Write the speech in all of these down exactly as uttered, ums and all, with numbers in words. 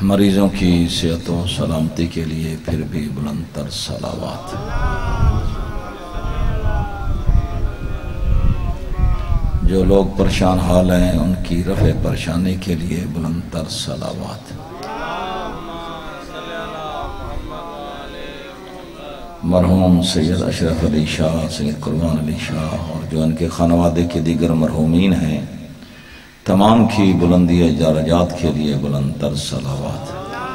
مریضوں کی صحت و سلامتی کے لیے پھر بھی بلند تر صلوات۔ جو لوگ پریشان حال ہیں ان کی رفع پریشانی کے لیے بلند تر صلوات۔ مرحوم سید اشرف علی شاہ، سید قربان علی شاہ اور جو ان کے خانوادے کے دیگر مرحومین ہیں، تمام کی بلندی درجات کے لیے بلند تر صلوات۔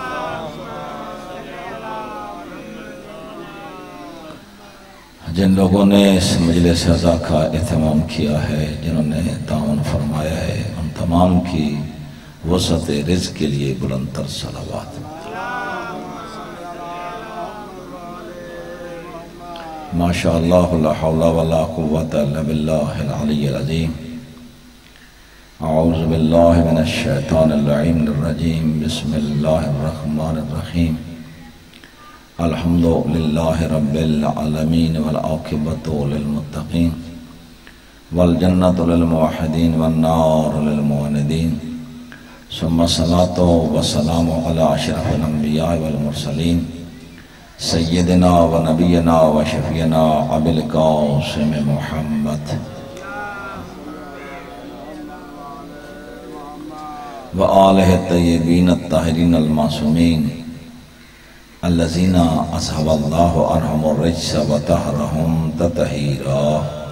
جن لوگوں نے اس مجلس عزا کا اہتمام کیا ہے، جنہوں نے تعاون فرمایا ہے، ان تمام کی وسعت رزق کے لیے بلند تر صلوات۔ ماشاء اللہ لا حول ولا قوة الا باللہ العلی العظیم۔ اعوذ باللہ من الشیطان اللعین الرجیم، بسم اللہ الرحمن الرحیم۔ الحمد للہ رب العالمین والعاقبۃ للمتقین والجنۃ للموحدین والنار للموندین، ثم الصلاۃ والسلام علی اشرف الانبیاء والمرسلین، سیدنا و نبینا و شفینا ابی القاسم محمد و آلہ الطیبین الطاہرین المعصومین الذین اذھب اللہ عنہم الرجس و طہرہم تطہیرا۔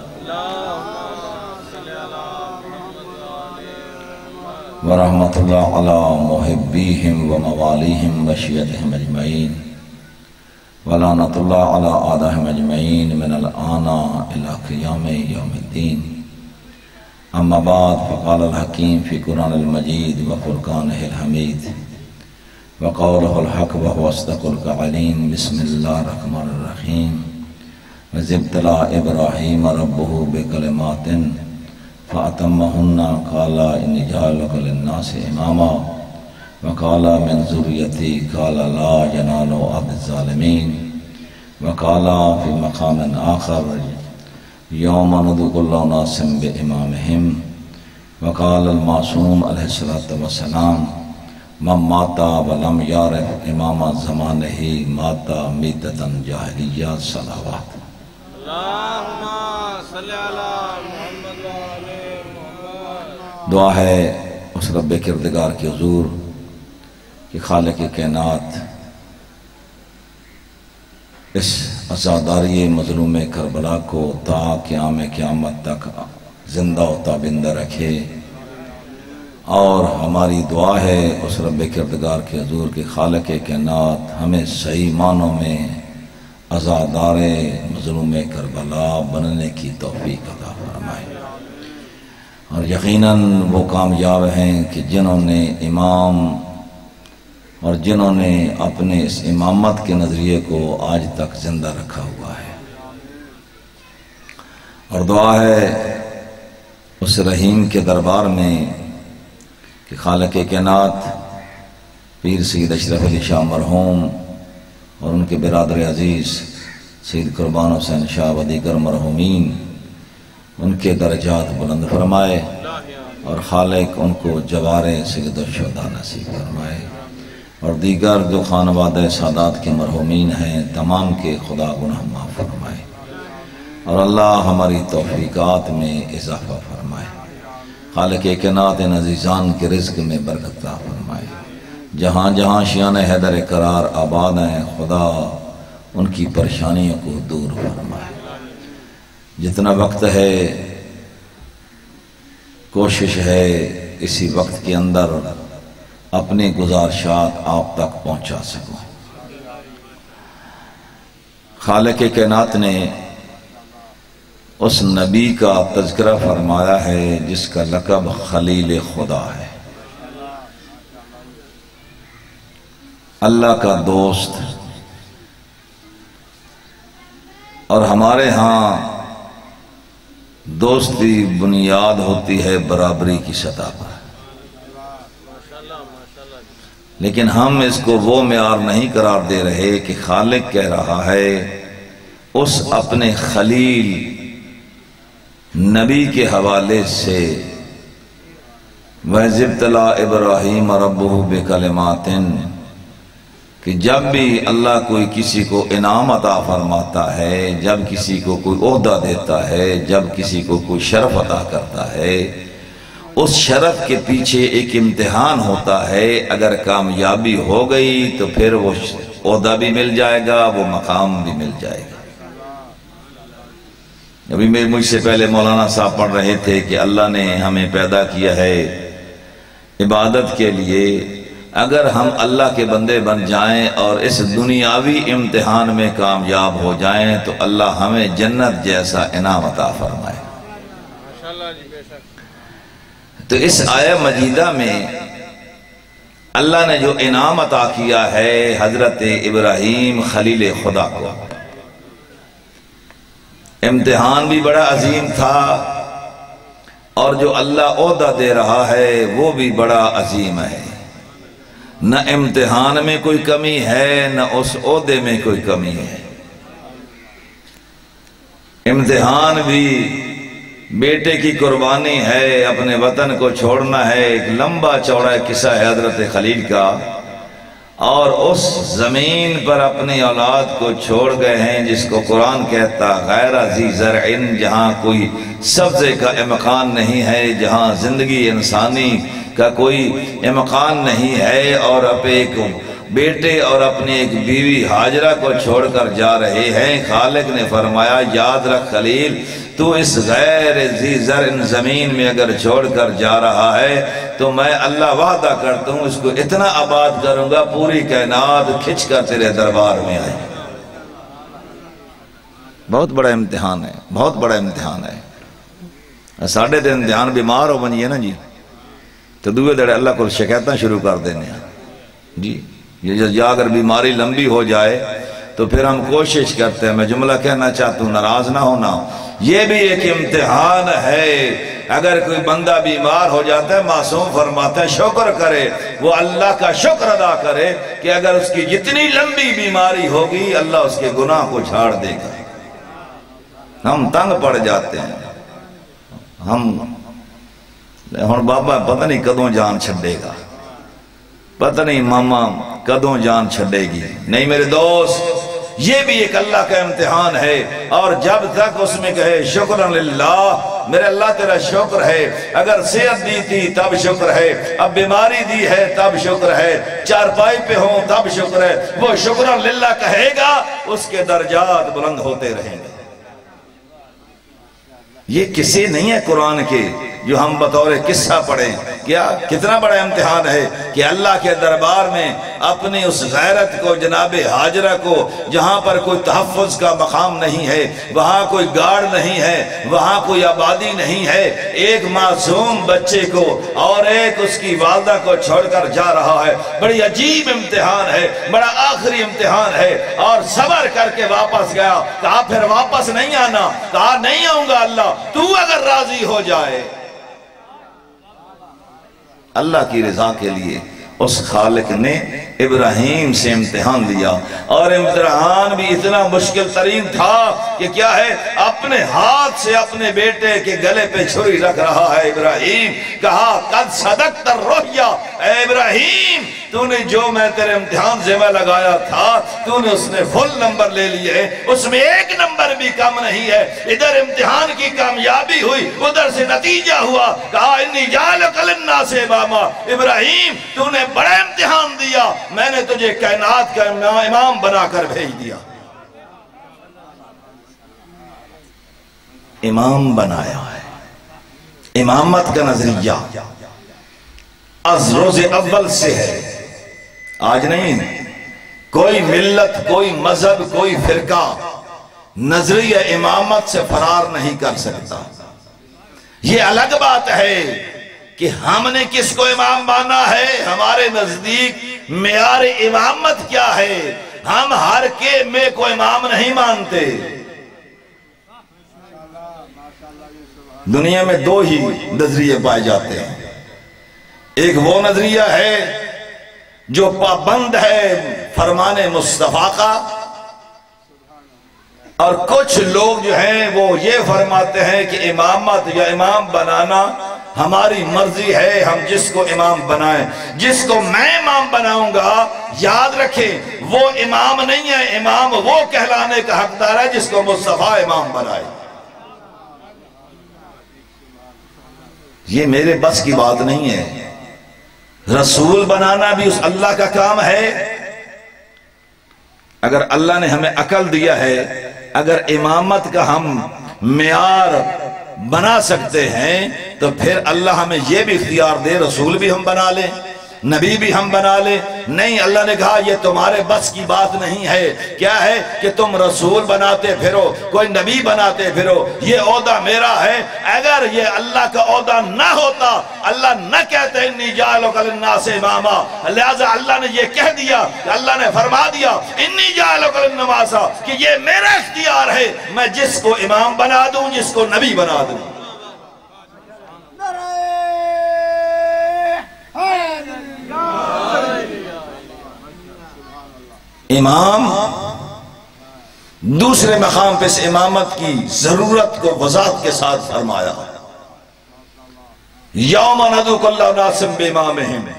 ورحمۃ اللہ علی محبیہم و موالیہم و شیعتہم اجمعین، ولعنۃ اللہ علی اعدائہم اجمعین من الآن الی قیام یوم الدین۔ اما بعد، فقال الحکیم فی قرآن المجید و فرقانہ الحمید وقولہ الحق وهو اصدق القائلین۔ بسم اللہ الرحمن الرحیم۔ وَإِذِ ابْتَلَىٰ إِبْرَاهِيمَ رَبُّهُ بِكَلِمَاتٍ فَأَتَمَّهُنَّ قَالَ إِنِّي جَاعِلُكَ لِلنَّاسِ إِمَامًا وَقَالَ مِنْ ذُرِّيَّتِي قَالَ لَا يَنَالُ عَهْدِ الظَّالِمِينَ وَقَالَ فِي مَقَامٍ آخَرَ يَوْمَ نُدْعُو كُلَّ أُنَاسٍ بِإِمَامِهِمْ وَقَالَ الْمَعْصُومُ عَلَيْهِ الصَّلَاةُ وَالسَّلَامُ من ماتا ولم یعرف امام زمانہ ماتا میتتاً جاہلیہ۔ صلوات۔ اللہم صلی علی محمد و علی محمد۔ دعا ہے اس رب کردگار کے حضور کہ خالق کائنات اس عزاداری مظلوم کربلا کو تا قیام قیامت تک زندہ و تابندہ رکھے، اور ہماری دعا ہے اس رب کردگار کے حضور کے خالق کائنات ہمیں صحیح معنوں میں عزادار مظلوم کربلا بننے کی توفیق عطا فرمائے۔ اور یقیناً وہ کامیاب ہیں کہ جنہوں نے امام اور جنہوں نے اپنے اس امامت کے نظریے کو آج تک زندہ رکھا ہوا ہے۔ اور دعا ہے اس رحیم کے دربار میں کہ خالق کائنات پیر سید اشرف علی شاہ مرحوم اور ان کے برادر عزیز سید قربان حسین شاہ و دیگر مرحومین ان کے درجات بلند فرمائے، اور خالق ان کو جوار سید الشہداء نصیب فرمائے، اور دیگر جو خانوادہ سادات کے مرحومین ہیں تمام کے خدا گناہ معاف فرمائے، اور اللہ ہماری توفیقات میں اضافہ فرمائے۔ خالق کائنات ان عزیزان کے رزق میں برکت عطا فرمائے۔ جہاں جہاں شیعان حیدر قرار آباد ہیں، خدا ان کی پریشانیوں کو دور فرمائے۔ جتنا وقت ہے کوشش ہے اسی وقت کے اندر اپنی گزارشات آپ تک پہنچا سکوں۔ خالق کائنات نے اس نبی کا تذکرہ فرمایا ہے جس کا لقب خلیل خدا ہے، اللہ کا دوست، اور ہمارے ہاں دوستی بنیاد ہوتی ہے برابری کی سطح پر، لیکن ہم اس کو وہ معیار نہیں قرار دے رہے کہ خالق کہہ رہا ہے اس اپنے خلیل نبی کے حوالے سے وَإِذِ ابْتَلَىٰ إِبْرَاهِيمَ رَبُّهُ بِكَلِمَاتٍ کہ جب بھی اللہ کوئی کسی کو انعام عطا فرماتا ہے، جب کسی کو کوئی عہدہ دیتا ہے، جب کسی کو کوئی شرف عطا کرتا ہے، اس شرف کے پیچھے ایک امتحان ہوتا ہے۔ اگر کامیابی ہو گئی تو پھر وہ عہدہ بھی مل جائے گا، وہ مقام بھی مل جائے گا۔ ابھی میں مجھ سے پہلے مولانا صاحب پڑھ رہے تھے کہ اللہ نے ہمیں پیدا کیا ہے عبادت کے لیے۔ اگر ہم اللہ کے بندے بن جائیں اور اس دنیاوی امتحان میں کامیاب ہو جائیں تو اللہ ہمیں جنت جیسا انعام عطا فرمائے۔ تو اس آیہ مجیدہ میں اللہ نے جو انعام عطا کیا ہے حضرت ابراہیم خلیل خدا کو، امتحان بھی بڑا عظیم تھا، اور جو اللہ عہدہ دے رہا ہے وہ بھی بڑا عظیم ہے۔ نہ امتحان میں کوئی کمی ہے، نہ اس عہدے میں کوئی کمی ہے۔ امتحان بھی بیٹے کی قربانی ہے، اپنے وطن کو چھوڑنا ہے۔ ایک لمبا چوڑا قصہ ہے حضرت خلیل کا، اور اس زمین پر اپنی اولاد کو چھوڑ گئے ہیں جس کو قرآن کہتا غیر ذی زرع، جہاں کوئی سبزے کا امکان نہیں ہے، جہاں زندگی انسانی کا کوئی امکان نہیں ہے، اور اب ایک بیٹے اور اپنی ایک بیوی حاجرہ کو چھوڑ کر جا رہے ہیں۔ خالق نے فرمایا یاد رکھ خلیل، تو اس غیر ذی زرع زمین میں اگر چھوڑ کر جا رہا ہے تو میں اللہ وعدہ کرتا ہوں اس کو اتنا آباد کروں گا پوری کائنات کھچ کر تیرے دربار میں آئے۔ بہت بڑا امتحان ہے، بہت بڑا امتحان ہے۔ ساڑھے دن امتحان بیمار ہو بنیے نا جی تو دوے دڑے اللہ کو شکایتاں شروع کر دینے ہیں جی۔ یا اگر بیماری لمبی ہو جائے تو پھر ہم کوشش کرتے ہیں، میں جملہ کہنا چاہتا ہوں ناراض نہ ہونا، یہ بھی ایک امتحان ہے۔ اگر کوئی بندہ بیمار ہو جاتا ہے معصوم فرماتا ہے شکر کرے، وہ اللہ کا شکر ادا کرے کہ اگر اس کی جتنی لمبی بیماری ہوگی اللہ اس کے گناہ کو جھاڑ دے گا۔ ہم تنگ پڑ جاتے ہیں، ہم ہن بابا پتہ نہیں کدوں جان چھڑے گا، پتہ نہیں ماما کدوں جان چھڑے گی۔ نہیں میرے دوست، یہ بھی ایک اللہ کا امتحان ہے، اور جب تک اس میں کہے شکرن للہ، میرے اللہ تیرا شکر ہے، اگر صحت دی تھی تب شکر ہے، اب بیماری دی ہے تب شکر ہے، چارپائی پہ ہوں تب شکر ہے، وہ شکرن للہ کہے گا اس کے درجات بلند ہوتے رہیں گے۔ یہ قصے نہیں ہے قرآن کے جو ہم بطور قصہ پڑھیں، کیا کتنا بڑا امتحان ہے کہ اللہ کے دربار میں اپنی اس غیرت کو، جناب حاجرہ کو، جہاں پر کوئی تحفظ کا مقام نہیں ہے، وہاں کوئی گاڑ نہیں ہے، وہاں کوئی آبادی نہیں ہے، ایک معصوم بچے کو اور ایک اس کی والدہ کو چھوڑ کر جا رہا ہے۔ بڑی عجیب امتحان ہے، بڑا آخری امتحان ہے، اور صبر کر کے واپس گیا۔ کہا پھر واپس نہیں آنا، کہا نہیں آؤں گا اللہ، تو اگر راضی ہو جائے۔ اللہ کی رضا کے لیے اس خالق نے ابراہیم سے امتحان لیا، اور امتحان بھی اتنا مشکل ترین تھا کہ کیا ہے، اپنے ہاتھ سے اپنے بیٹے کے گلے پہ چھری رکھ رہا ہے ابراہیم۔ کہا قد صدقت الرؤیا، اے ابراہیم تو نے جو میں تیرے امتحان ذمہ لگایا تھا تو نے اس نے فل نمبر لے لیے، اس میں ایک نمبر بھی کم نہیں ہے۔ ادھر امتحان کی کامیابی ہوئی، ادھر سے نتیجہ ہوا۔ کہا انی جعلک للناس اماما، ابراہیم تو نے بڑا امتحان دیا، میں نے تجھے کائنات کا امام بنا کر بھیج دیا۔ امام بنایا ہے۔ امامت کا نظریہ از روز اول سے ہے، آج نہیں۔ کوئی ملت، کوئی مذہب، کوئی فرقہ نظریہ امامت سے فرار نہیں کر سکتا۔ یہ الگ بات ہے کہ ہم نے کس کو امام مانا ہے، ہمارے نزدیک معیار امامت کیا ہے۔ ہم ہر کے میں کو امام نہیں مانتے۔ دنیا میں دو ہی نظریے پائے جاتے ہیں، ایک وہ نظریہ ہے جو پابند ہے فرمان مصطفیٰ کا، اور کچھ لوگ جو ہیں وہ یہ فرماتے ہیں کہ امامت یا امام بنانا ہماری مرضی ہے، ہم جس کو امام بنائیں، جس کو میں امام بناؤں گا یاد رکھیں وہ امام نہیں ہے، امام وہ کہلانے کا حقدار ہے جس کو مصطفیٰ امام بنائے۔ یہ میرے بس کی بات نہیں ہے، رسول بنانا بھی اس اللہ کا کام ہے۔ اگر اللہ نے ہمیں عقل دیا ہے، اگر امامت کا ہم معیار بنا سکتے ہیں تو پھر اللہ ہمیں یہ بھی اختیار دے رسول بھی ہم بنا لیں، نبی بھی ہم بنا لیں۔ نہیں، اللہ نے کہا یہ تمہارے بس کی بات نہیں ہے۔ کیا ہے کہ تم رسول بناتے پھرو، کوئی نبی بناتے پھرو، یہ عہدہ میرا ہے۔ اگر یہ اللہ کا عہدہ نہ ہوتا، اللہ نہ کہتے انی جاعلک للناس اماما، لہذا اللہ نے یہ کہہ دیا، اللہ نے فرما دیا انی جاعلک للناس کہ یہ میرا اختیار ہے، میں جس کو امام بنا دوں، جس کو نبی بنا دوں۔ امام دوسرے مقام پہ اس امامت کی ضرورت کو وضاحت کے ساتھ فرمایا، یوم ندعو کل اناس بامامہم،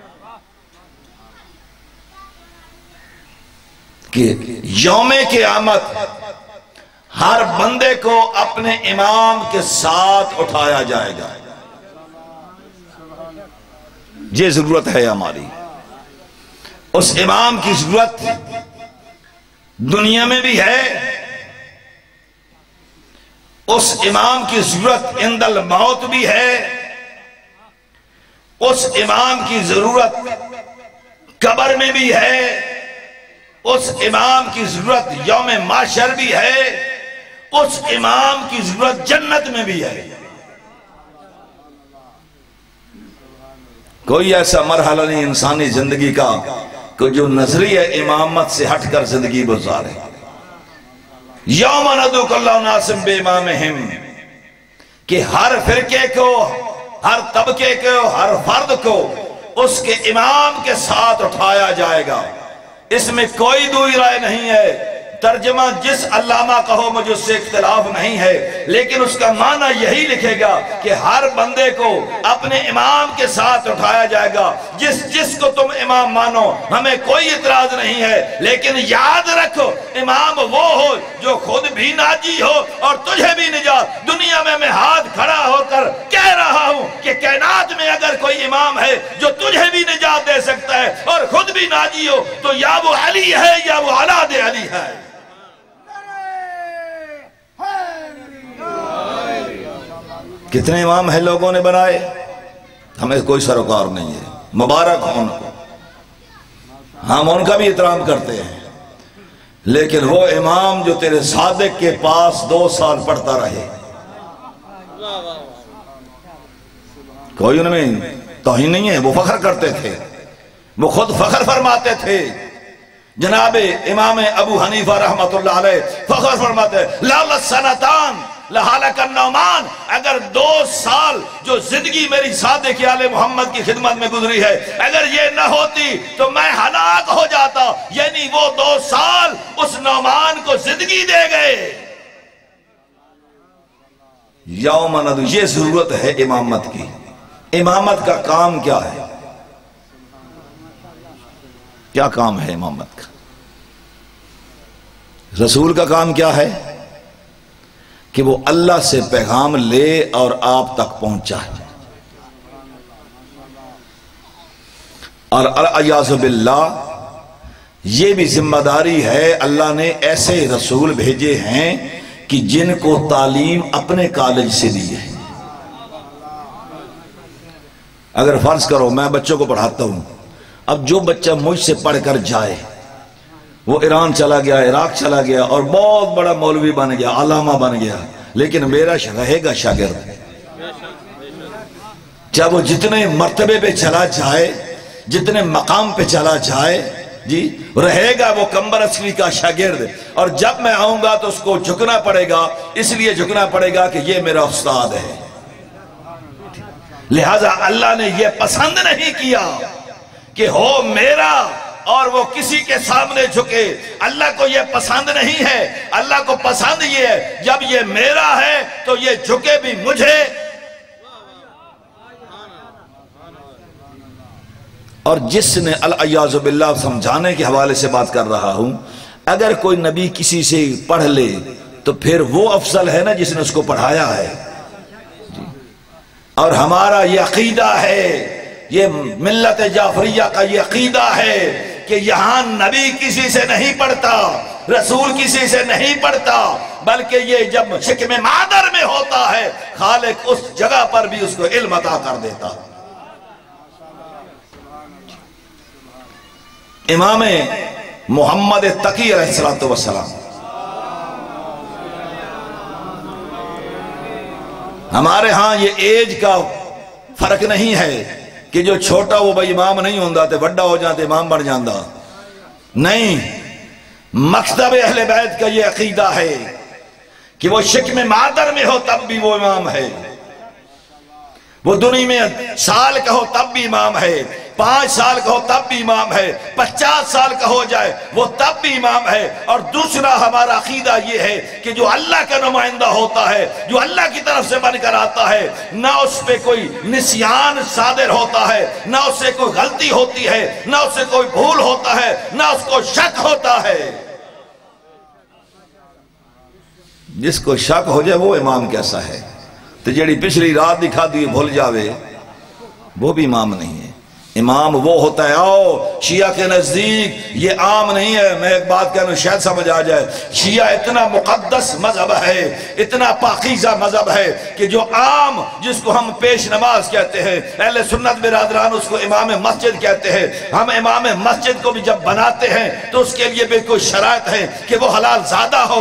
کہ یوم قیامت ہر بندے کو اپنے امام کے ساتھ اٹھایا جائے گا۔ یہ ضرورت ہے ہماری، اس امام کی ضرورت دنیا میں بھی ہے، اس امام کی ضرورت عند الموت بھی ہے، اس امام کی ضرورت قبر میں بھی ہے، اس امام کی ضرورت یوم معاشر بھی ہے، اس امام کی ضرورت جنت میں بھی ہے۔ کوئی ایسا مرحلہ نہیں انسانی زندگی کا کہ جو نظریہ امامت سے ہٹ کر زندگی گزارے۔ یوم ندعو کل اناس بامامہم، کہ ہر فرقے کو، ہر طبقے کو، ہر فرد کو اس کے امام کے ساتھ اٹھایا جائے گا۔ اس میں کوئی دوئی رائے نہیں ہے، ترجمہ جس علامہ کہو مجھے اس سے اختلاف نہیں ہے، لیکن اس کا معنی یہی لکھے گا کہ ہر بندے کو اپنے امام کے ساتھ اٹھایا جائے گا۔ جس جس کو تم امام مانو ہمیں کوئی اعتراض نہیں ہے، لیکن یاد رکھو امام وہ ہو جو خود بھی ناجی ہو اور تجھے بھی نجات۔ دنیا میں میں ہاتھ کھڑا ہو کر کہہ رہا ہوں کہ کائنات میں اگر کوئی امام ہے جو تجھے بھی نجات دے سکتا ہے اور خود بھی ناجی ہو تو یا وہ علی ہے یا وہ اولاد علی ہے۔ کتنے امام ہیں لوگوں نے بنائے، ہمیں کوئی سروکار نہیں ہے، مبارک ہوں ان کو، ہم ان کا بھی احترام کرتے ہیں، لیکن وہ امام جو تیرے صادق کے پاس دو سال پڑھتا رہے، کوئی ان میں توہین نہیں ہے، وہ فخر کرتے تھے، وہ خود فخر فرماتے تھے۔ جناب امام ابو حنیفہ رحمت اللہ علیہ فخر فرماتے لولا سنتان لہلک النعمان، اگر دو سال جو زندگی میری صادق آل محمد کی خدمت میں گزری ہے اگر یہ نہ ہوتی تو میں ہلاک ہو جاتا، یعنی وہ دو سال اس نعمان کو زندگی دے گئے۔ یوم ندعو، یہ ضرورت ہے امامت کی۔ امامت کا کام کیا ہے؟ کیا کام ہے امامت کا؟ رسول کا کام کیا ہے؟ کہ وہ اللہ سے پیغام لے اور آپ تک پہنچائے، اور اعوذ باللہ یہ بھی ذمہ داری ہے، اللہ نے ایسے رسول بھیجے ہیں کہ جن کو تعلیم اپنے کالج سے دی ہے۔ اگر فرض کرو میں بچوں کو پڑھاتا ہوں، اب جو بچہ مجھ سے پڑھ کر جائے وہ ایران چلا گیا، عراق چلا گیا اور بہت بڑا مولوی بن گیا، علامہ بن گیا، لیکن میرا رہے گا شاگرد۔ چاہے وہ جتنے مرتبے پہ چلا جائے، جتنے مقام پہ چلا جائے، جی رہے گا وہ کمبر اصلی کا شاگرد، اور جب میں آؤں گا تو اس کو جھکنا پڑے گا، اس لیے جھکنا پڑے گا کہ یہ میرا استاد ہے۔ لہٰذا اللہ نے یہ پسند نہیں کیا کہ ہو میرا اور وہ کسی کے سامنے جھکے۔ اللہ کو یہ پسند نہیں ہے، اللہ کو پسند یہ ہے جب یہ میرا ہے تو یہ جھکے بھی مجھے۔ اور جس نے الیاذ باللہ سمجھانے کے حوالے سے بات کر رہا ہوں، اگر کوئی نبی کسی سے پڑھ لے تو پھر وہ افضل ہے نا جس نے اس کو پڑھایا ہے۔ اور ہمارا یہ عقیدہ ہے، یہ ملت جعفریہ کا یہ عقیدہ ہے کہ یہاں نبی کسی سے نہیں پڑھتا، رسول کسی سے نہیں پڑھتا، بلکہ یہ جب شکم مادر میں ہوتا ہے خالق اس جگہ پر بھی اس کو علم عطا کر دیتا۔ امام محمد تقی علیہ السلام، ہمارے ہاں یہ ایج کا فرق نہیں ہے کہ جو چھوٹا وہ بھائی امام نہیں ہوندہ تے بڑا ہو جاتے امام بڑھ جاندہ، نہیں، مکتب اہل بیت کا یہ عقیدہ ہے کہ وہ شکم مادر میں ہو تب بھی وہ امام ہے، وہ دنیا میں سال کا ہو تب بھی امام ہے، پانچ سال کا ہو تب بھی امام ہے، پچاس سال کا ہو جائے وہ تب بھی امام ہے۔ اور دوسرا ہمارا عقیدہ یہ ہے کہ جو اللہ کا نمائندہ ہوتا ہے، جو اللہ کی طرف سے بن کر آتا ہے، نہ اس پہ کوئی نسیان صادر ہوتا ہے، نہ اس سے کوئی غلطی ہوتی ہے، نہ اس سے کوئی بھول ہوتا ہے، نہ اس کو شک ہوتا ہے۔ جس کو شک ہو جائے وہ امام کیسا ہے؟ تو جیڑی پچھلی رات دکھا دی بھول جاوے وہ بھی امام نہیں ہے۔ امام وہ ہوتا ہے، آؤ شیعہ کے نزدیک یہ عام نہیں ہے، میں ایک بات کہنا شاید سمجھ آ جائے، شیعہ اتنا مقدس مذہب ہے، اتنا پاکیزہ مذہب ہے کہ جو عام جس کو ہم پیش نماز کہتے ہیں، اہل سنت برادران اس کو امام مسجد کہتے ہیں، ہم امام مسجد کو بھی جب بناتے ہیں تو اس کے لیے بھی کوئی شرائط ہے کہ وہ حلال زادہ ہو،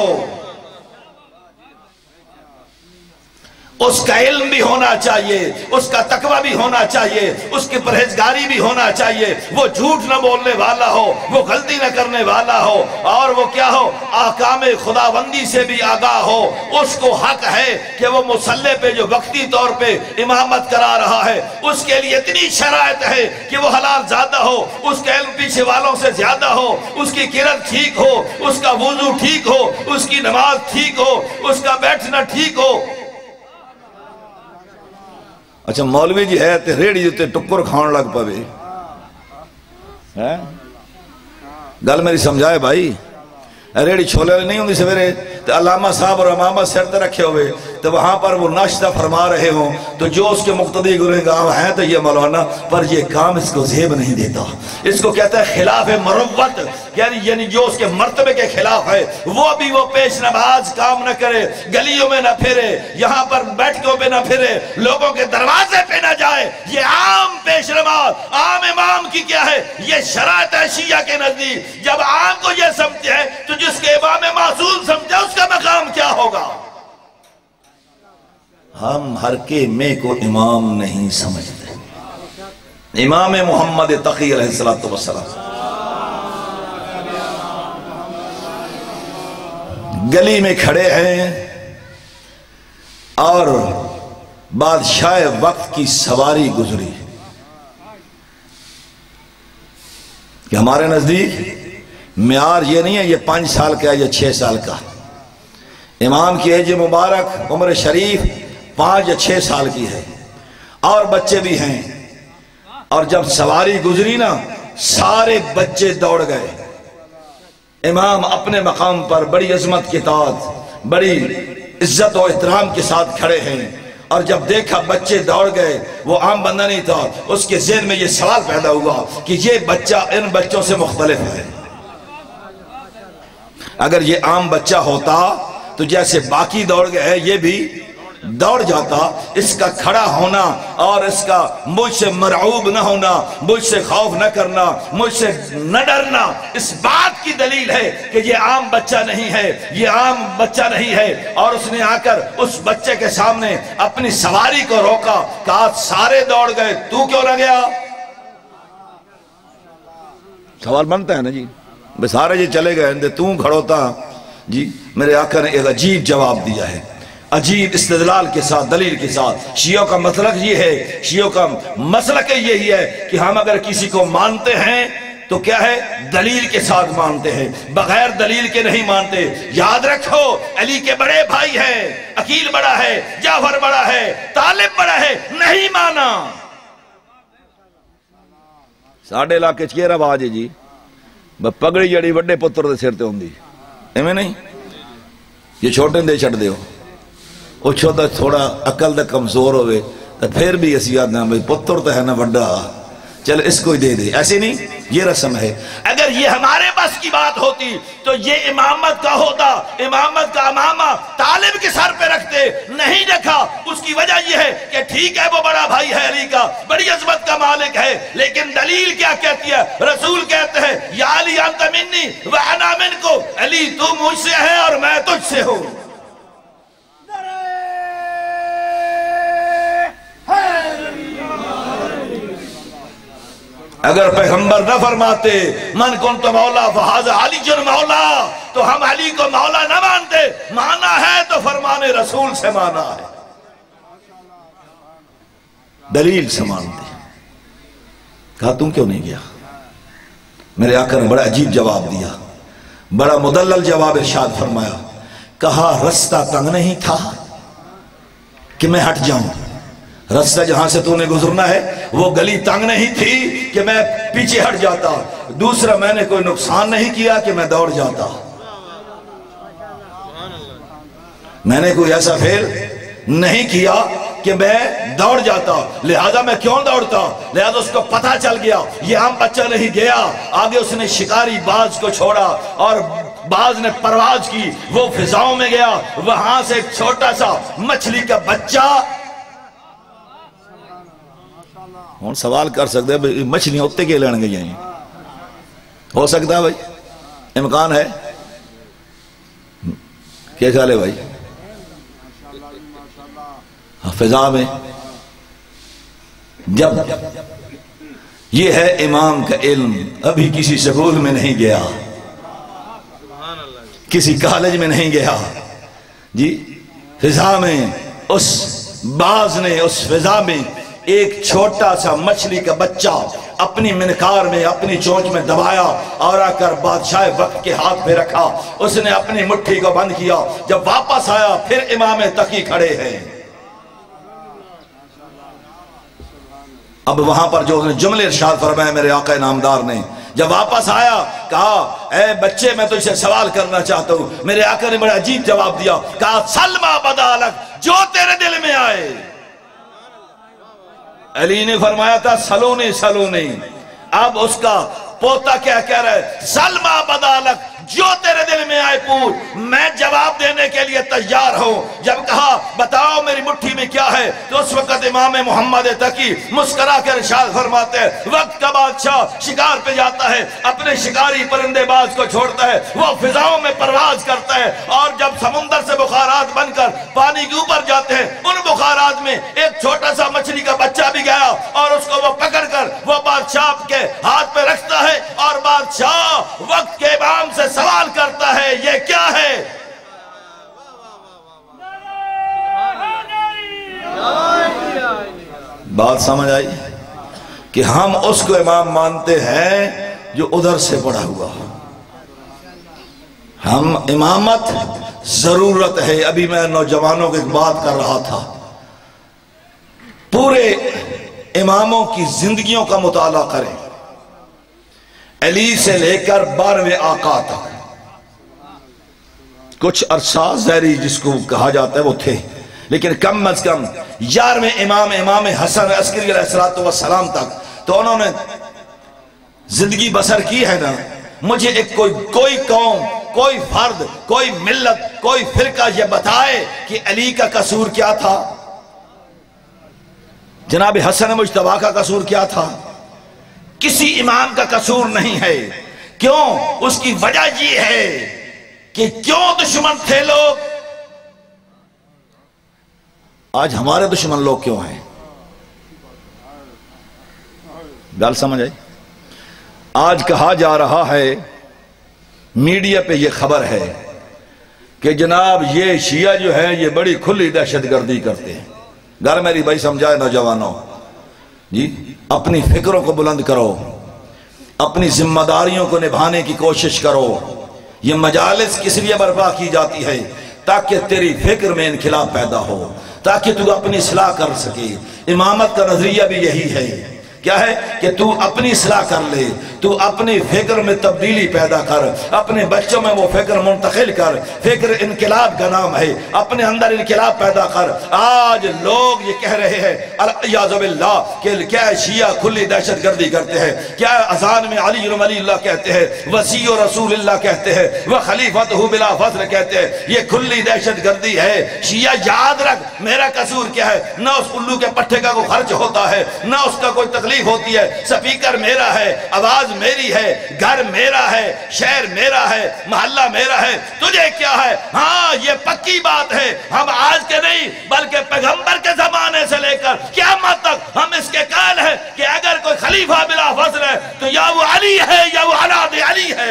اس کا علم بھی ہونا چاہیے، اس کا تقوی بھی ہونا چاہیے، اس کی پرہیزگاری بھی ہونا چاہیے، وہ جھوٹ نہ بولنے والا ہو، وہ غلطی نہ کرنے والا ہو، اور وہ کیا ہو، احکام خداوندی سے بھی آگاہ ہو۔ اس کو حق ہے کہ وہ مصلی پہ جو وقتی طور پہ امامت کرا رہا ہے اس کے لیے اتنی شرائط ہے کہ وہ حلال زادہ ہو، اس کا علم پیچھے والوں سے زیادہ ہو، اس کی قرأت ٹھیک ہو، اس کا وضو ٹھیک ہو، اس کی نماز ٹھیک ہو، اس کا بیٹھنا ٹھیک ہو۔ اچھا مولوی جی ہے تے ریڑی جتے ٹکر کھان لگ پوے، گل میری سمجھائے بھائی، ریڑی چھولے نہیں ہوندی سویرے تو علامہ صاحب اور امامہ سر تے رکھے ہوئے تو وہاں پر وہ ناشتہ فرما رہے ہوں تو جو اس کے مقتدی گنہگار ہیں تو یہ مولانا، پر یہ کام اس کو زیب نہیں دیتا، اس کو کہتا ہے خلاف مروت، یعنی جو اس کے مرتبے کے خلاف ہے وہ بھی وہ پیش نماز کام نہ کرے، گلیوں میں نہ پھرے، یہاں پر بیٹھکوں پہ نہ پھرے، لوگوں کے دروازے پہ نہ جائے، یہ عام پیش نماز، عام امام کی کیا ہے؟ یہ شرائط ہے شیعہ کے نزدیک۔ جب عام کو یہ سمجھے ہے تو جس کے امام معصوم سمجھے اس کا مقام کیا ہوگا؟ ہم ہر کے میں کو امام نہیں سمجھتے۔ امام محمد تقی علیہ السلام گلی میں کھڑے ہیں اور بادشاہ وقت کی سواری گزری کہ ہمارے نزدیک معیار یہ نہیں ہے یہ پانچ سال کا ہے یا چھ سال کا، امام کی ایج مبارک عمر شریف پانچ یا چھ سال کی ہے اور بچے بھی ہیں، اور جب سواری گزری نا سارے بچے دوڑ گئے، امام اپنے مقام پر بڑی عظمت کے ساتھ بڑی عزت و احترام کے ساتھ کھڑے ہیں، اور جب دیکھا بچے دوڑ گئے، وہ عام بندہ نہیں تھا، اس کے ذہن میں یہ سوال پیدا ہوا کہ یہ بچہ ان بچوں سے مختلف ہے۔ اگر یہ عام بچہ ہوتا تو جیسے باقی دوڑ گئے یہ بھی دوڑ جاتا، اس کا کھڑا ہونا اور اس کا مجھ سے مرعوب نہ ہونا، مجھ سے خوف نہ کرنا، مجھ سے نہ ڈرنا اس بات کی دلیل ہے کہ یہ عام بچہ نہیں ہے، یہ عام بچہ نہیں ہے۔ اور اس نے آ کر اس بچے کے سامنے اپنی سواری کو روکا، کہا سارے دوڑ گئے تو کیوں نہ گیا؟ سوال بنتا ہے نا جی، بس سارے جی چلے گئے تو کھڑوتا جی۔ میرے آقا نے ایک عجیب جواب دیا ہے، عجیب استدلال کے ساتھ، دلیل کے ساتھ۔ شیعوں کا مسلک یہ ہے، شیعوں کا مسلک یہی ہے کہ ہم اگر کسی کو مانتے ہیں تو کیا ہے دلیل کے ساتھ مانتے ہیں، بغیر دلیل کے نہیں مانتے۔ یاد رکھو علی کے بڑے بھائی ہیں، عقیل بڑا ہے، جعفر بڑا ہے، طالب بڑا ہے، نہیں مانا۔ ساڑھے علاقے چکے رواج ہے جی پگڑی جڑی وڈے پتر دے سر تے ہوندی ایویں نہیں، یہ چھوٹے دے چھڑ دیو وہ چھوٹا تھوڑا عقل دا کمزور ہوئے تو پھر بھی اسی یاد نہ بھئی پتر تو ہے نا وڈا، چل اس کو ہی دے دے، ایسے نہیں، یہ رسم ہے۔ اگر یہ ہمارے بس کی بات ہوتی تو یہ امامت کا ہوتا، امامت کا امامہ طالب کے سر پہ رکھتے، نہیں رکھا۔ اس کی وجہ یہ ہے کہ ٹھیک ہے وہ بڑا بھائی ہے علی کا، بڑی عظمت کا مالک ہے، لیکن دلیل کیا کہتی ہے؟ رسول کہتے ہیں یا علی انت منی وانا منکم، علی تو مجھ سے ہے اور میں تجھ سے ہوں۔ اگر پیغمبر نہ فرماتے من کنت مولا فہذا علی جن مولا، تو ہم علی کو مولا نہ مانتے، مانا ہے تو فرمان رسول سے مانا ہے، دلیل سے مانتے۔ کہا تم کیوں نہیں گیا؟ میرے آقا نے بڑا عجیب جواب دیا، بڑا مدلل جواب ارشاد فرمایا، کہا رستہ تنگ نہیں تھا کہ میں ہٹ جاؤں، رستہ جہاں سے تو نے گزرنا ہے وہ گلی تنگ نہیں تھی کہ میں پیچھے ہٹ جاتا، دوسرا میں نے کوئی نقصان نہیں کیا کہ میں دوڑ جاتا، میں نے کوئی ایسا فعل نہیں کیا کہ میں دوڑ جاتا، لہذا میں کیوں دوڑتا؟ لہذا اس کو پتہ چل گیا یہ عام بچہ نہیں گیا، آگے اس نے شکاری باز کو چھوڑا اور باز نے پرواز کی، وہ فضاؤں میں گیا، وہاں سے ایک چھوٹا سا مچھلی کا بچہ۔ ہون سوال کر سکتے ہیں مچھلیاں اتے کے لڑن گئی ہیں، ہو سکتا ہے بھائی، امکان ہے، کیا خیال ہے بھائی؟ فضا میں جب یہ ہے امام کا علم، ابھی کسی سکول میں نہیں گیا، کسی کالج میں نہیں گیا جی، فضا میں اس باز نے اس فضا میں ایک چھوٹا سا مچھلی کا بچہ اپنی منقار میں اپنی چونچ میں دبایا اور آ کر بادشاہ وقت کے ہاتھ پہ رکھا، اس نے اپنی مٹھی کو بند کیا، جب واپس آیا پھر امام تقی کھڑے ہیں۔ اب وہاں پر جو جملے ارشاد فرمائے میرے آقا نامدار نے، جب واپس آیا کہا اے بچے میں تجھ سے سوال کرنا چاہتا ہوں، میرے آقا نے بڑا عجیب جواب دیا، کہا سلما بدالک، جو تیرے دل میں آئے۔ علی نے فرمایا تھا سلونی سلونی، اب اس کا پوتا کیا کہہ رہا ہے؟ سلما بدالک، جو تیرے دل میں آئے پوچھ، میں جواب دینے کے لیے تیار ہوں۔ جب کہا بتاؤ میری مٹھی میں کیا ہے، تو اس وقت امام محمد تقی مسکرا کر ارشاد فرماتے ہیں وقت کا بادشاہ شکار پہ جاتا ہے، اپنے شکاری پرندے باز کو چھوڑتا ہے، وہ فضاؤں میں پرواز کرتا ہے، اور جب سمندر سے بخارات بن کر پانی کے اوپر جاتے ہیں، ان بخارات میں ایک چھوٹا سا مچھلی کا بچہ بھی گیا اور اس کو وہ پکڑ کر وہ بادشاہ کے ہاتھ پہ رکھتا ہے، اور بادشاہ وقت کے امام سے سوال کرتا ہے یہ کیا ہے؟ بات سمجھ آئی کہ ہم اس کو امام مانتے ہیں جو ادھر سے پڑھا ہوا، ہم امامت ضرورت ہے۔ ابھی میں نوجوانوں کو ایک بات کر رہا تھا، پورے اماموں کی زندگیوں کا مطالعہ کریں، علی سے لے کر بارہویں آقا تک، کچھ عرصہ زہری جس کو کہا جاتا ہے وہ تھے، لیکن کم از کم یارویں امام امام حسن عسکری علیہ السلام تک تو انہوں نے زندگی بسر کی ہے نا۔ مجھے ایک کوئی کوئی قوم، کوئی فرد، کوئی ملت، کوئی فرقہ یہ بتائے کہ علی کا قصور کیا تھا، جناب حسن مجتبیٰ کا قصور کیا تھا؟ کسی امام کا قصور نہیں ہے۔ کیوں؟ اس کی وجہ یہ ہے کہ کیوں دشمن تھے لوگ؟ آج ہمارے دشمن لوگ کیوں ہیں؟ گل سمجھ آئی؟ آج کہا جا رہا ہے میڈیا پہ یہ خبر ہے کہ جناب یہ شیعہ جو ہے یہ بڑی کھلی دہشت گردی کرتے ہیں۔ گھر میری بھائی سمجھائے نوجوانوں جی، اپنی فکروں کو بلند کرو، اپنی ذمہ داریوں کو نبھانے کی کوشش کرو۔ یہ مجالس کس لیے برپا کی جاتی ہے؟ تاکہ تیری فکر میں انقلاب پیدا ہو، تاکہ تو اپنی اصلاح کر سکے۔ امامت کا نظریہ بھی یہی ہے، کیا ہے کہ تو اپنی اصلاح کر لے، تو اپنی فکر میں تبدیلی پیدا کر، اپنے بچوں میں وہ فکر منتقل کر۔ فکر انقلاب کا نام ہے، اپنے اندر انقلاب پیدا کر۔ آج لوگ یہ کہہ رہے ہیں الیاذ باللہ کہ کیا شیعہ کھلی دہشت گردی کرتے ہیں، کیا اذان میں علی ولی اللہ کہتے ہیں، وسیع رسول اللہ کہتے ہیں، وہ خلیفۃہ بلا فصل کہتے ہیں، یہ کھلی دہشت گردی ہے۔ شیعہ یاد رکھ میرا قصور کیا ہے؟ نہ اس الو کے پٹھے کا کوئی خرچ ہوتا ہے، نہ اس کا کوئی تکلیف ہوتی ہے۔ سپیکر میرا ہے، آواز میری ہے، گھر میرا ہے، شہر میرا ہے، محلہ میرا ہے، تجھے کیا ہے؟ ہاں یہ پکی بات ہے، ہم آج کے نہیں بلکہ پیغمبر کے زمانے سے لے کر قیامت تک ہم اس کے قائل ہیں کہ اگر کوئی خلیفہ بلا فصل ہے تو یا وہ علی ہے یا وہ اولاد علی ہے۔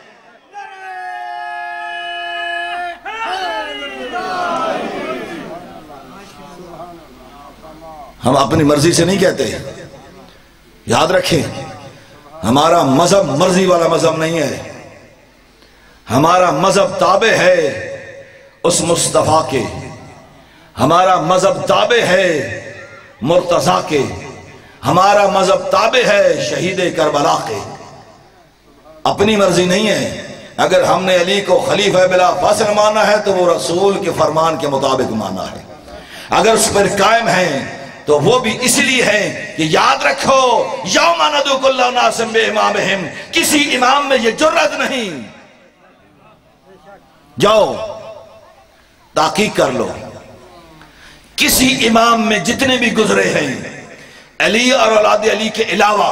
ہم اپنی مرضی سے نہیں کہتے، یاد رکھیں ہمارا مذہب مرضی والا مذہب نہیں ہے، ہمارا مذہب تابع ہے اس مصطفیٰ کے، ہمارا مذہب تابع ہے مرتضیٰ کے، ہمارا مذہب تابع ہے شہید کربلا کے۔ اپنی مرضی نہیں ہے۔ اگر ہم نے علی کو خلیفہ بلا فصل مانا ہے تو وہ رسول کے فرمان کے مطابق مانا ہے، اگر اس پر قائم ہیں تو وہ بھی اس لیے ہے کہ یاد رکھو یوم ندعو کل اناس بامامہم، کسی امام میں یہ جرات نہیں۔ جاؤ تحقیق کر لو، کسی امام میں جتنے بھی گزرے ہیں علی اور اولاد علی کے علاوہ،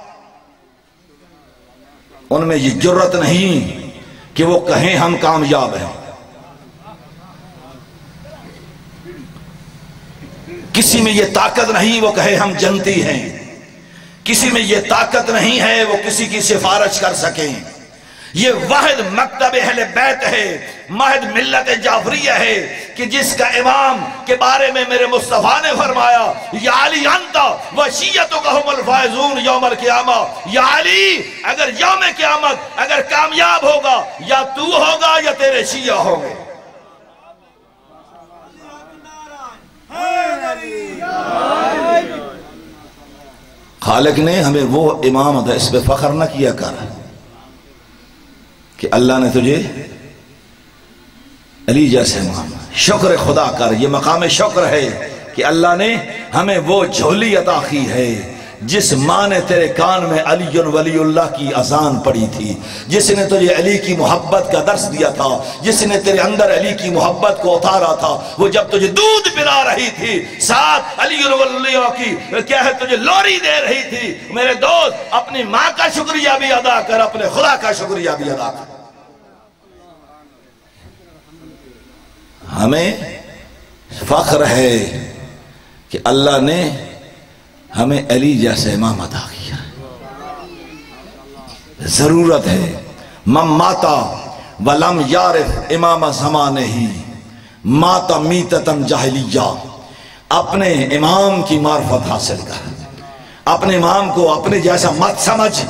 ان میں یہ جرات نہیں کہ وہ کہیں ہم کامیاب ہیں۔ کسی میں یہ طاقت نہیں وہ کہے ہم جنتی ہیں، کسی میں یہ طاقت نہیں ہے وہ کسی کی سفارش کر سکیں۔ یہ واحد مکتب اہل بیت ہے، واحد ملت جعفریہ ہے کہ جس کا امام کے بارے میں میرے مصطفیٰ نے فرمایا یا علی انتا وشیتک هم الفائزون یوم القیامہ، یا علی اگر یوم قیامت اگر کامیاب ہوگا یا تو ہوگا یا تیرے شیعہ ہوگے۔ خالق نے ہمیں وہ امام عطا، اس پہ فخر نہ کیا کر کہ اللہ نے تجھے علی جیسے امام، شکر خدا کر، یہ مقام شکر ہے کہ اللہ نے ہمیں وہ جھولی عطا کی ہے جس ماں نے تیرے کان میں علی ولی اللہ کی اذان پڑھی تھی، جس نے تجھے علی کی محبت کا درس دیا تھا، جس نے تیرے اندر علی کی محبت کو اتارا تھا، وہ جب تجھے دودھ پلا رہی تھی ساتھ علی ولی اللہ کی کیا ہے تجھے لوری دے رہی تھی۔ میرے دوست اپنی ماں کا شکریہ بھی ادا کر، اپنے خدا کا شکریہ بھی ادا کر۔ ہمیں فخر ہے کہ اللہ نے ہمیں علی جیسے امام عطا کیا۔ ضرورت ہے من ماتا ولم یعرف امام زمانے ہی ماتا میتتم جاہلیہ، اپنے امام کی معرفت حاصل کر، اپنے امام کو اپنے جیسا مت سمجھ۔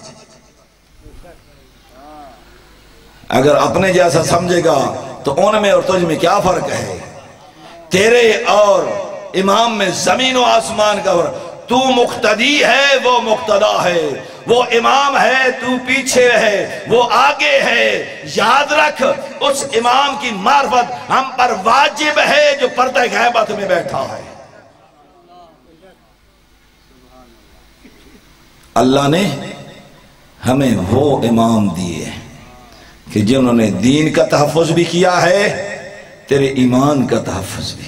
اگر اپنے جیسا سمجھے گا تو ان میں اور تجھ میں کیا فرق ہے؟ تیرے اور امام میں زمین و آسمان کا فرق۔ تو مقتدی ہے وہ مقتدا ہے، وہ امام ہے تو پیچھے ہے وہ آگے ہے۔ یاد رکھ اس امام کی معرفت ہم پر واجب ہے جو پردہ غیبت میں بیٹھا ہے۔ اللہ نے ہمیں وہ امام دیے کہ جنہوں نے دین کا تحفظ بھی کیا ہے، تیرے ایمان کا تحفظ بھی کیا۔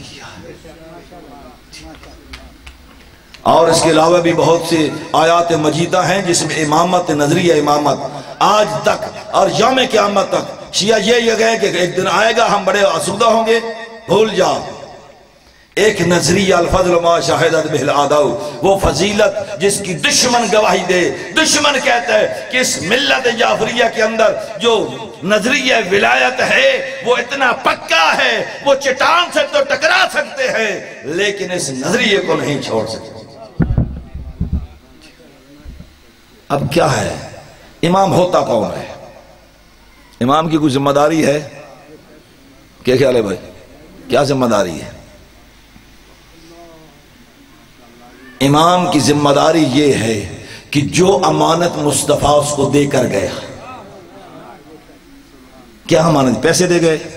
اور اس کے علاوہ بھی بہت سے آیات مجیدہ ہیں جس میں امامت، نظریہ امامت آج تک اور یوم قیامت تک شیعہ یہ یہ گئے کہ ایک دن آئے گا ہم بڑے آسودہ ہوں گے، بھول جا۔ ایک نظریہ الفضل ما شاہدت بہ الاعداء، وہ فضیلت جس کی دشمن گواہی دے۔ دشمن کہتا ہے کہ اس ملت جعفریہ کے اندر جو نظریہ ولایت ہے وہ اتنا پکا ہے، وہ چٹان سے تو ٹکرا سکتے ہیں لیکن اس نظریے کو نہیں چھوڑ سکتے۔ اب کیا ہے، امام ہوتا کون ہے؟ امام کی کوئی ذمہ داری ہے؟ کیا خیال ہے بھائی، کیا ذمہ داری ہے؟ امام کی ذمہ داری یہ ہے کہ جو امانت مصطفیٰ اس کو دے کر گیا، کیا امانت؟ پیسے دے گئے؟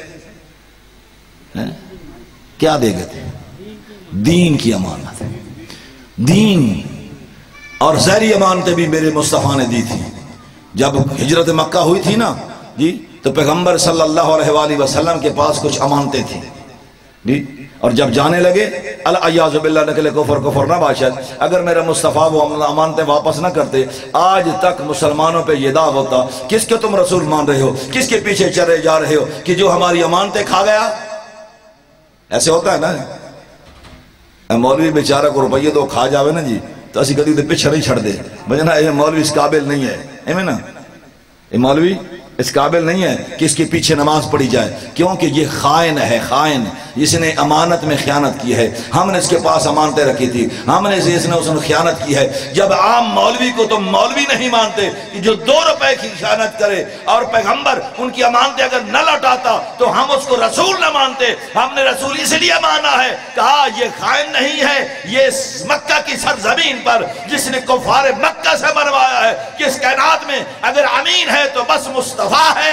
کیا دے گئے تھے؟ دین کی امانت، دین اور ظاہری امانتیں بھی میرے مصطفیٰ نے دی تھی۔ جب ہجرت مکہ ہوئی تھی نا جی، تو پیغمبر صلی اللہ علیہ وآلہ وسلم کے پاس کچھ امانتیں تھیں جی، اور جب جانے لگے العیاذ باللہ نکلے کفر کفر نہ باشد، اگر میرا مصطفیٰ وہ امانتیں واپس نہ کرتے، آج تک مسلمانوں پہ یہ داغ ہوتا کس کے تم رسول مان رہے ہو، کس کے پیچھے چلے جا رہے ہو کہ جو ہماری امانتیں کھا گیا۔ ایسے ہوتا ہے نا، مولوی بیچارہ کو روپیے تو کھا جاوے نا جی، تو اسی کدی تو پیچھے نہیں چھڑ دے بجنا یہ مولوی اس قابل نہیں ہے، ایمیں نا، یہ مولوی اس قابل نہیں ہے کہ اس کے پیچھے نماز پڑھی جائے، کیونکہ یہ خائن ہے، خائن جس نے امانت میں خیانت کی ہے۔ ہم نے اس کے پاس امانتیں رکھی تھی، ہم نے اس نے اس نے خیانت کی ہے۔ جب عام مولوی کو تم مولوی نہیں مانتے کہ جو دو روپے کی خیانت کرے اور پیغمبر ان کی امانتیں اگر نہ لوٹاتا تو ہم اس کو رسول نہ مانتے۔ ہم نے رسول اس لیے مانا ہے، کہا یہ خائن نہیں ہے، یہ مکہ کی سرزمین پر جس نے کفار مکہ سے مروایا ہے کہ اس کائنات میں اگر امین ہے تو بس مصطفیٰ ہے۔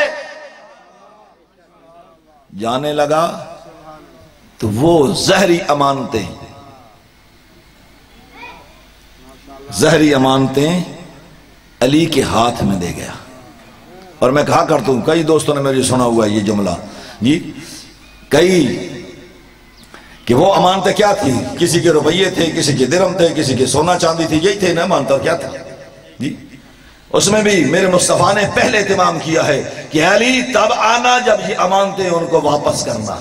جانے لگا تو وہ زہری امانتیں زہری امانتیں علی کے ہاتھ میں دے گیا۔ اور میں کہا کرتا ہوں، کئی دوستوں نے میری سنا ہوا ہے یہ جملہ جی، کئی کہ وہ امانتیں کیا تھی، کسی کے روپیے تھے، کسی کے درہم تھے، کسی کے سونا چاندی تھی، یہی تھے نا امانتیں، کیا تھا جی۔ اس میں بھی میرے مصطفیٰ نے پہلے اہتمام کیا ہے کہ علی تب آنا جب یہ امانتیں ان کو واپس کرنا۔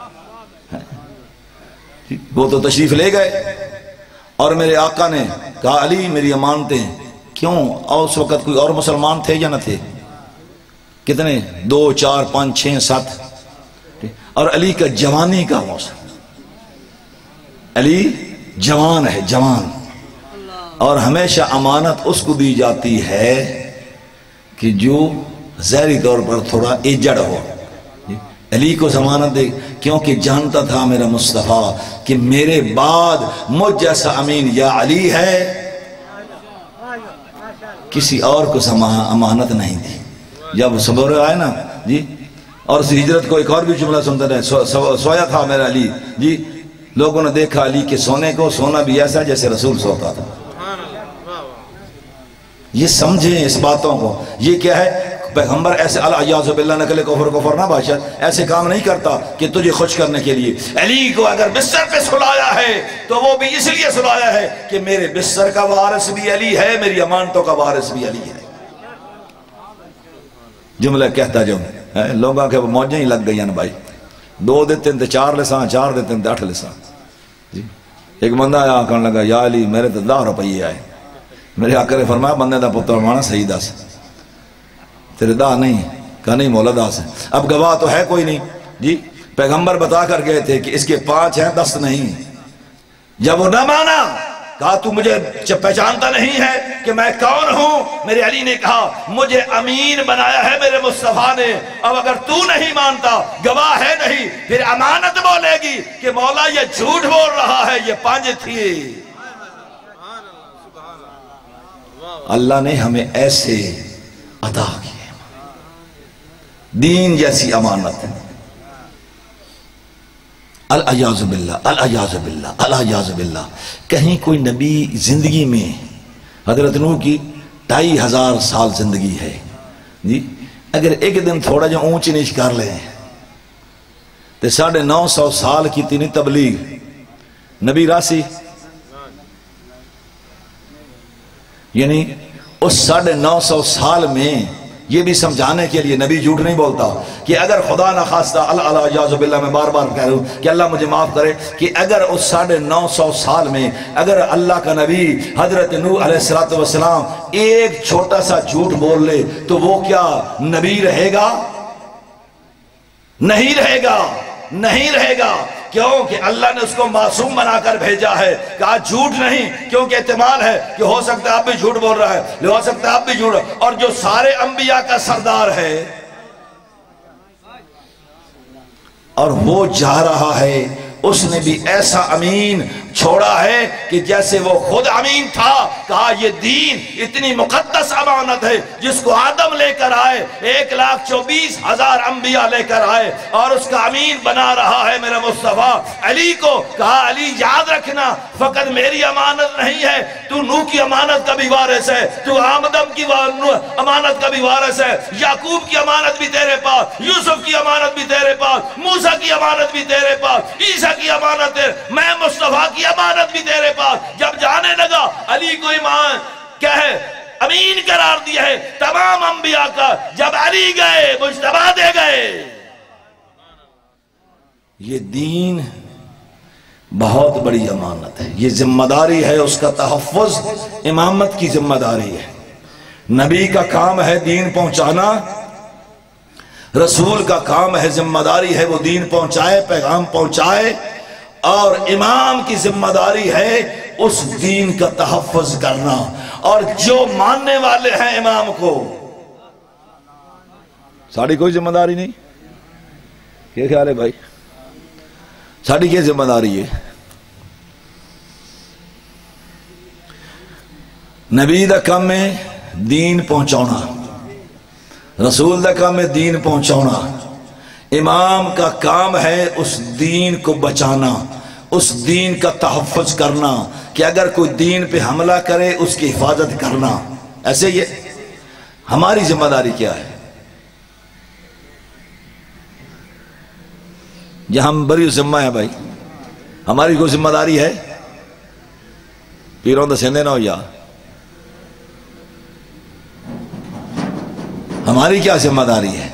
وہ تو تشریف لے گئے اور میرے آقا نے کہا علی میری امانتیں، کیوں؟ اور اس وقت کوئی اور مسلمان تھے یا نہ تھے؟ کتنے؟ دو چار پانچ چھ سات، اور علی کا جوانی کا موسم، علی جوان ہے، جوان، اور ہمیشہ امانت اس کو دی جاتی ہے کہ جو ظاہری طور پر تھوڑا ایجڑ ہو۔ علی کو ضمانت دے، کیونکہ جانتا تھا میرا مصطفیٰ کہ میرے بعد مجھ جیسا امین یا علی ہے، کسی اور کو امانت نہیں دی۔ جب صبر آئے نا جی، اور اس ہجرت کو ایک اور بھی جملہ سنتے رہے، سویا تھا میرا علی جی، لوگوں نے دیکھا علی کے سونے کو، سونا بھی ایسا جیسے رسول سوتا تھا۔ یہ سمجھیں اس باتوں کو، یہ کیا ہے؟ پیغمبر ایسے العیاذ باللہ نکلے کفر کفر نہ باشد، ایسے کام نہیں کرتا کہ تجھے خوش کرنے کے لیے۔ علی کو اگر بستر پہ سلایا ہے تو وہ بھی اس لیے سلایا ہے کہ میرے بستر کا وارث بھی علی ہے، میری امانتوں کا وارث بھی علی ہے۔ جملہ کہتا جو لوگوں کے موجیں ہی لگ گئی ہیں بھائی، دو دیتے ہیں چار لسان، چار دیتے ہیں آٹھ لسان جی۔ ایک بندہ آیا کہنے لگا یا علی میرے تو دہ روپیے آئے، میرے آقا نے فرمایا بندے دا پتر مانا صحیح دس، تیرے دا نہیں؟ کہا نہیں مولا دا سے۔ اب گواہ تو ہے کوئی نہیں جی، پیغمبر بتا کر گئے تھے کہ اس کے پانچ ہیں، دس نہیں۔ جب وہ نہ مانا، کہا تو مجھے پہچانتا نہیں ہے کہ میں کون ہوں؟ میرے علی نے کہا مجھے امین بنایا ہے میرے مصطفیٰ نے، اب اگر تو نہیں مانتا، گواہ ہے نہیں، پھر امانت بولے گی کہ مولا یہ جھوٹ بول رہا ہے، یہ پانچ تھی۔ اللہ نے ہمیں ایسے عطا کیے دین جیسی امانت۔ العیاذ باللہ، العیاذ باللہ، العیاذ باللہ، کہیں کوئی نبی زندگی میں، حضرت نوح کی ڈھائی ہزار سال زندگی ہے جی، اگر ایک دن تھوڑا جو اونچ نیچ کر لیں تو ساڑھے نو سو سال کی تینی تبلیغ نبی راسی، یعنی اس ساڑھے نو سو سال میں یہ بھی سمجھانے کے لیے نبی جھوٹ نہیں بولتا کہ اگر خدا نہ خواستہ، العیاذ باللہ میں بار بار کہہ رہا ہوں کہ اللہ مجھے معاف کرے، کہ اگر اس ساڑھے نو سو سال میں اگر اللہ کا نبی حضرت نوح علیہ السلام ایک چھوٹا سا جھوٹ بول لے تو وہ کیا نبی رہے گا؟ نہیں رہے گا، نہیں رہے گا۔ کیونکہ اللہ نے اس کو معصوم بنا کر بھیجا ہے. کہا جھوٹ نہیں، کیونکہ احتمال ہے کہ ہو سکتا ہے آپ بھی جھوٹ بول رہا ہے، ہو سکتا ہے آپ بھی جھوٹ. اور جو سارے انبیاء کا سردار ہے اور وہ جا رہا ہے، اس نے بھی ایسا امین چھوڑا ہے کہ جیسے وہ خود امین تھا. کہا یہ دین اتنی مقدس امانت ہے جس کو آدم لے کر آئے، ایک لاکھ چوبیس ہزار انبیاء لے کر آئے، اور اس کا امین بنا رہا ہے میرا مصطفیٰ علی کو. کہا علی یاد رکھنا فقط میری امانت نہیں ہے، تو نوح کی امانت کا بھی وارث ہے، تو آدم کی امانت کا بھی وارث ہے، یعقوب کی امانت بھی تیرے پاس، یوسف کی امانت بھی تیرے پاس، موسیٰ کی امانت بھی تیرے پاس، عیسیٰ کی امانت ہے، میں مصطفیٰ کی امانت بھی تیرے پاس. جب جانے لگا علی کو ایمان کیا ہے امین قرار دیا ہے تمام انبیاء کا. جب علی گئے مجتبی دے گئے. یہ دین بہت بڑی امانت ہے، یہ ذمہ داری ہے، اس کا تحفظ امامت کی ذمہ داری ہے. نبی کا کام ہے دین پہنچانا، رسول کا کام ہے ذمہ داری ہے وہ دین پہنچائے، پیغام پہنچائے، اور امام کی ذمہ داری ہے اس دین کا تحفظ کرنا. اور جو ماننے والے ہیں امام کو، ساڑھی کوئی ذمہ داری نہیں. کیا خیال ہے بھائی؟ ساڑھی کیا ذمہ داری ہے؟ نبی دا کام ہے دین پہنچانا، رسول دا کام ہے دین پہنچانا، امام کا کام ہے اس دین کو بچانا، اس دین کا تحفظ کرنا کہ اگر کوئی دین پہ حملہ کرے اس کی حفاظت کرنا. ایسے یہ ہماری ذمہ داری کیا ہے؟ یہ ہم بڑی ذمہ ہے بھائی، ہماری کوئی ذمہ داری ہے؟ پیروں دا سیندے نہ ہو یا ہماری کیا ذمہ داری ہے؟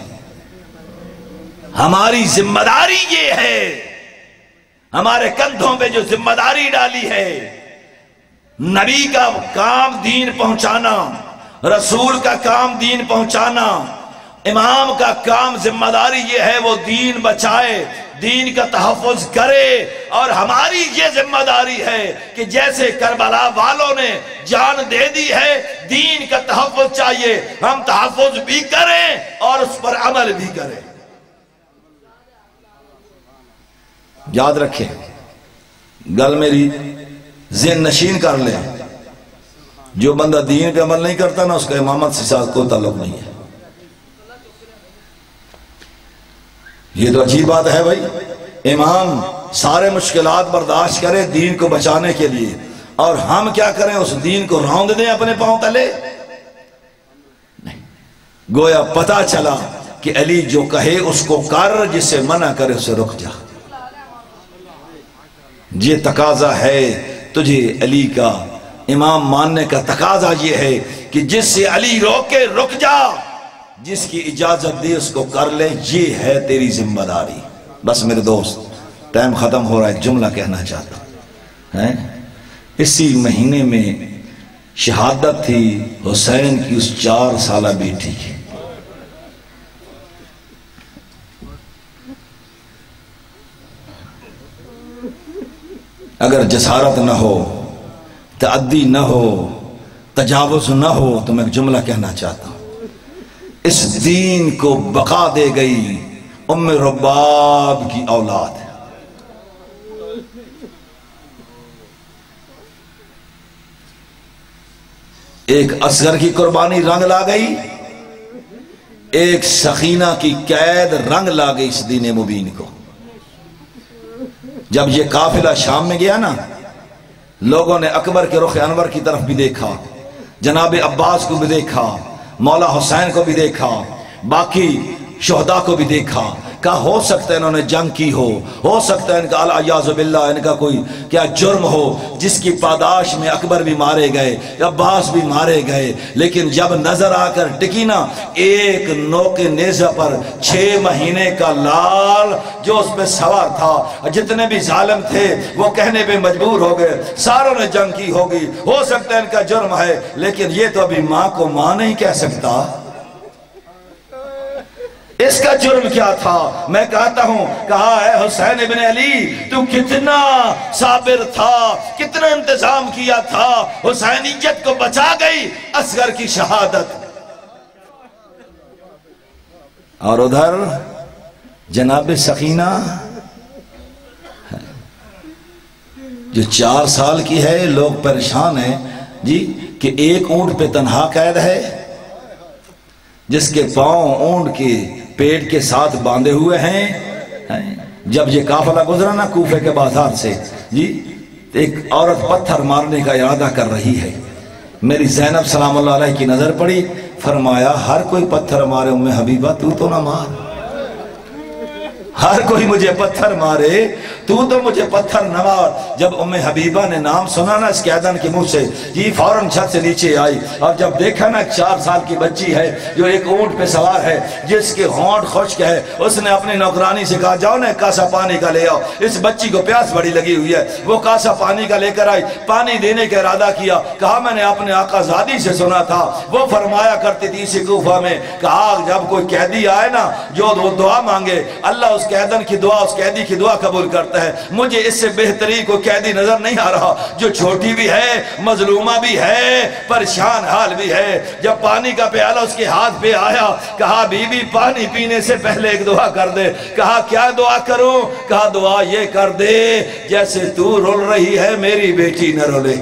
ہماری ذمہ داری یہ ہے، ہمارے کندھوں پہ جو ذمہ داری ڈالی ہے، نبی کا کام دین پہنچانا، رسول کا کام دین پہنچانا، امام کا کام ذمہ داری یہ ہے وہ دین بچائے، دین کا تحفظ کرے. اور ہماری یہ ذمہ داری ہے کہ جیسے کربلا والوں نے جان دے دی ہے، دین کا تحفظ چاہیے، ہم تحفظ بھی کریں اور اس پر عمل بھی کریں. یاد رکھیں، گل میری ذہن نشین کر لیں، جو بندہ دین پہ عمل نہیں کرتا نا اس کا امامت سے ساتھ کوئی تعلق نہیں ہے. یہ تو عجیب بات ہے بھائی، امام سارے مشکلات برداشت کرے دین کو بچانے کے لیے، اور ہم کیا کریں اس دین کو روند دیں اپنے پاؤں تلے؟ نہیں. گویا پتا چلا کہ علی جو کہے اس کو کر، جس سے منع کرے اسے رک جا. یہ تقاضا ہے تجھے علی کا امام ماننے کا، تقاضا یہ ہے کہ جس سے علی روکے رک جا، جس کی اجازت دے اس کو کر لے. یہ ہے تیری ذمہ داری. بس میرے دوست ٹائم ختم ہو رہا ہے، جملہ کہنا چاہتا ہوں. اسی مہینے میں شہادت تھی حسین کی اس چار سالہ بیٹی کی. اگر جسارت نہ ہو، تعدی نہ ہو، تجاوز نہ ہو تو میں ایک جملہ کہنا چاہتا ہوں. اس دین کو بقا دے گئی ام رباب کی اولاد. ایک اصغر کی قربانی رنگ لا گئی، ایک سخینہ کی قید رنگ لا گئی اس دین مبین کو. جب یہ قافلہ شام میں گیا نا، لوگوں نے اکبر کے رخ انور کی طرف بھی دیکھا، جناب عباس کو بھی دیکھا، مولا حسین کو بھی دیکھا، باقی شہداء کو بھی دیکھا. کہا ہو سکتا ہے انہوں نے جنگ کی ہو ہو سکتا ہے ان کا العیاذ باللہ ان کا کوئی کیا جرم ہو جس کی پاداش میں اکبر بھی مارے گئے، عباس بھی مارے گئے. لیکن جب نظر آ کر ٹکی نا ایک نوک نیزہ پر چھ مہینے کا لال جو اس پہ سوار تھا، جتنے بھی ظالم تھے وہ کہنے پہ مجبور ہو گئے ساروں نے جنگ کی ہوگی، ہو سکتا ہے ان کا جرم ہے، لیکن یہ تو ابھی ماں کو ماں نہیں کہہ سکتا. اس کا جرم کیا تھا؟ میں کہتا ہوں، کہا اے حسین ابن علی تو کتنا صابر تھا، کتنا انتظام کیا تھا، حسینیت کو بچا گئی اصغر کی شہادت۔ اور ادھر جناب سکینہ جو چار سال کی ہے، لوگ پریشان ہیں جی کہ ایک اونٹ پہ تنہا قید ہے، جس کے پاؤں اونٹ کے پیٹ کے ساتھ باندھے ہوئے ہیں۔ جب یہ قافلہ گزرا نا کوفے کے بازار سے جی، ایک عورت پتھر مارنے کا ارادہ کر رہی ہے۔ میری زینب سلام اللہ علیہ کی نظر پڑی، فرمایا ہر کوئی پتھر مارے ام حبیبہ تو تو نہ مار، ہر کوئی مجھے پتھر مارے تو تو مجھے پتھر نہ مار۔ جب ام حبیبہ نے نام سنا نا اس قیدن کے منہ سے، یہ فوراً چھت سے نیچے آئی، اور جب دیکھا نا چار سال کی بچی ہے جو ایک اونٹ پہ سوار ہے، جس کے ہونٹ خشک ہے، اس نے اپنی نوکرانی سے کہا جاؤ نا کاسا پانی کا لے آؤ، اس بچی کو پیاس بڑی لگی ہوئی ہے۔ وہ کاسا پانی کا لے کر آئی، پانی دینے کا ارادہ کیا، کہا میں نے اپنے آقا زادی سے سنا تھا، وہ فرمایا کرتی تھی اسی کوفہ میں، کہا جب کوئی قیدی آئے نا جو دعا مانگے اللہ اس قیدن کی دعا، اس قیدی کی دعا قبول کرتا ہے۔ مجھے اس سے بہترین کوئی قیدی نظر نہیں آ رہا جو چھوٹی بھی ہے، مظلومہ بھی ہے، پریشان حال بھی ہے۔ جب پانی کا پیالہ اس کے ہاتھ پہ آیا، کہا بی بی پانی پینے سے پہلے ایک دعا کر دے۔ کہا کیا دعا کروں؟ کہا دعا یہ کر دے جیسے تو رول رہی ہے میری بیٹی نہ رولے،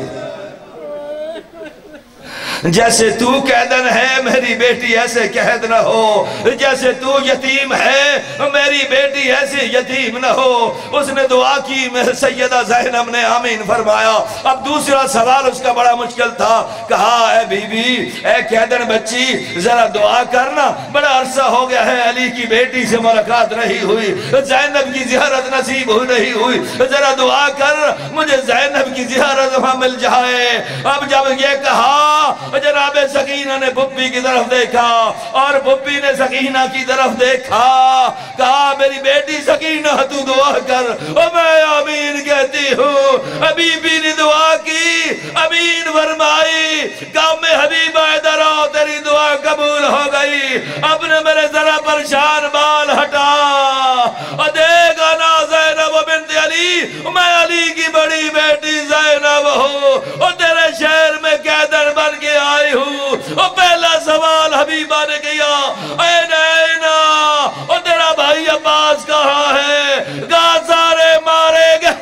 جیسے تو قیدن ہے میری بیٹی ایسے قید نہ ہو، جیسے تو یتیم ہے میری بیٹی ایسے یتیم نہ ہو۔ اس نے دعا کی، سیدہ زینب نے آمین فرمایا۔ اب دوسرا سوال اس کا بڑا مشکل تھا، کہا اے بی بی اے قیدن بچی ذرا دعا کرنا، بڑا عرصہ ہو گیا ہے علی کی بیٹی سے ملاقات نہیں ہوئی، زینب کی زیارت نصیب ہو نہیں ہوئی، ذرا دعا کر مجھے زینب کی زیارت وہاں مل جائے۔ اب جب یہ کہا جناب سکینہ نے بھپی کی طرف دیکھا، اور بھپی نے سکینہ کی طرف دیکھا، کہا میری بیٹی سکینہ تو دعا کر، اور میں آمین کہتی ہوں۔ ابھی بھی نے دعا کی، آمین فرمائی، کہا میں حبیبہ ادھر آؤ تیری دعا قبول ہو گئی، اپنے میرے ذرا پریشان بال ہٹا، اور دیکھا نا زینب بنت علی، میں علی کی بڑی بیٹی زینب ہوں، اور تیرے شہر میں قیدن بن کے آئی ہوں۔ اور پہلا سوال حبیبہ نے کیا، اے نینا اور تیرا بھائی عباس کہاں ہے؟ کہا سارے مارے گئے۔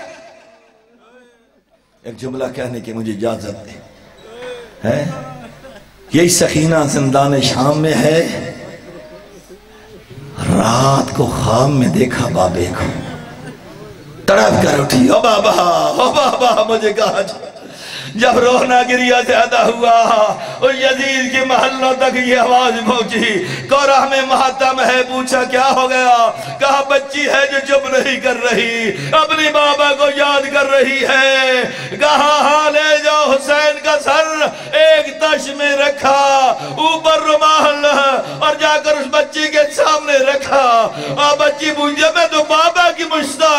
ایک جملہ کہنے کی مجھے اجازت دے، یہی سکینہ زندان شام میں ہے، رات کو خواب میں دیکھا بابے کو، تڑپ کر اٹھی، او بابا او بابا مجھے کہا جا۔ جب رونا گریہ زیادہ ہوا اور یزید کے محلوں تک یہ آواز پہنچی، قرہ میں ماتم ہے، پوچھا کیا ہو گیا؟ کہا بچی ہے جو چپ نہیں کر رہی، اپنی بابا کو یاد کر رہی ہے۔ کہا ہاں لے جاؤ حسین کا سر ایک تش میں رکھا، اوپر رومال، اور جا کر اس بچی کے سامنے رکھا۔ اور بچی پوچھا میں تو بابا کی مشتاق